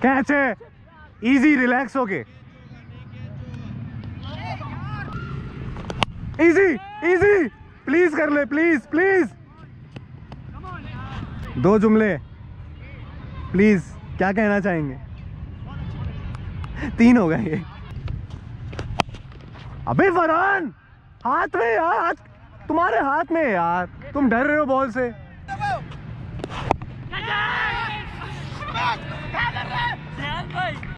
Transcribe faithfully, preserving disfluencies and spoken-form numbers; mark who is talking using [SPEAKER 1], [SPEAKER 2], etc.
[SPEAKER 1] Catch है, easy, relax होके, easy easy, please कर ले, प्लीज प्लीज। दो जुमले प्लीज, क्या कहना चाहेंगे? तीन हो गए ये। अबे फरहान, हाथ में यार, तुम्हारे हाथ में यार, तुम डर रहे हो बॉल से।